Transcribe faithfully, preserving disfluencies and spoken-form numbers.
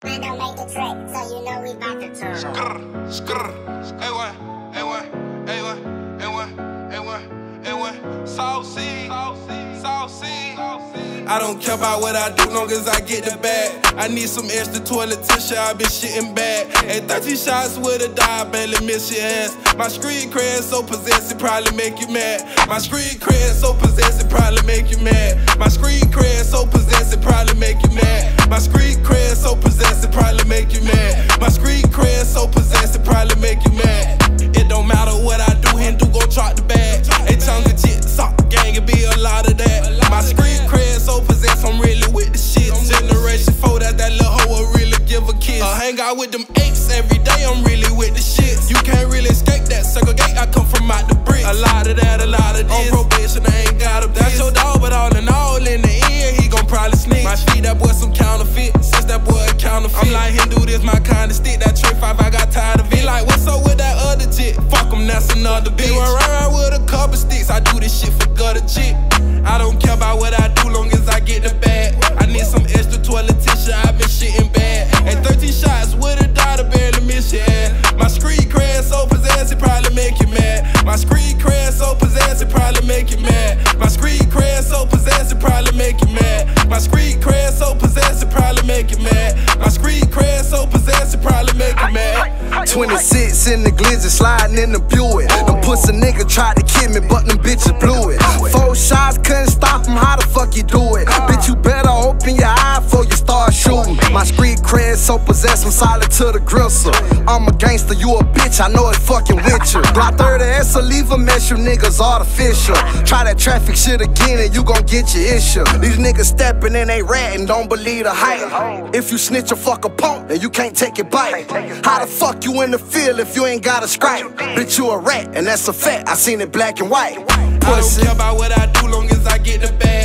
Man, don't make the trick, so you know we bout to turn. Skrr, skrr, A one, A one, A one, A one, A one, A one, saucy, saucy, saucy. I don't care about what I do, long as I get the bag. I need some extra toilet tissue, I been shitting bad. At thirty shots with a die, barely miss your ass. My street cred so possessive, probably make you mad. My street cred so possessive, probably make you mad. My street cred so possessive, probably make you mad. My street cred so possessive, probably make you mad. My street cred so possessive, probably make you mad. It don't matter what I do, Hindu gon' drop the bag. Hey, chunga jit, sock the gang, it be a lot of that. My street cred so possessed, I'm really with the shit. Generation four, that that little hoe will really give a kiss. I hang out with them apes every day, I'm really with the shit. You can't really escape that segregate, I come from out the bricks. A lot of that, a lot of this. On probation, I ain't got a bitch. That's your dog, but all in all, in the end, he gon' probably sneak. My feet, that boy some counterfeit, since that boy a counterfeit. I'm like Hindu, this my kind of stick. That tray five, I got tired of it. Like, what's up with that other jit? Fuck him, that's another bitch. He run around with a couple sticks, I do this shit for gutter jit. I don't care about what I do, long as I get the bag. I need some extra toilet tissue, I been shitting bad. At thirteen shots with a daughter, barely miss your ass. My street cred so possessive, probably make you mad. My street cred so possessive, probably make you mad. My street cred so possessive, probably make you mad. My street cred so possessive, probably make you mad. My street cred so possessive, probably make you mad. twenty-six in the glizzy, sliding in the Buick. Them pussy nigga tried to kill me, but them bitches blew it. Four shots couldn't stop him, how the fuck you do it? Bitch, you better open your eye before you start shooting. My street cred so possessed, I'm solid to the gristle. I'm a gangster, you a bitch, I know it fucking with you. Block thirty S, leave a mess, you niggas artificial. Try that traffic shit again and you gon' get your issue. These niggas stepping and they ratting, don't believe the hype. If you snitch a fuck a punk, then you can't take it bite. How the fuck you in the field if you ain't got a stripe? Bitch, you a rat, and that's a fact, I seen it black and white. I don't care about what I do, long as I get the bag.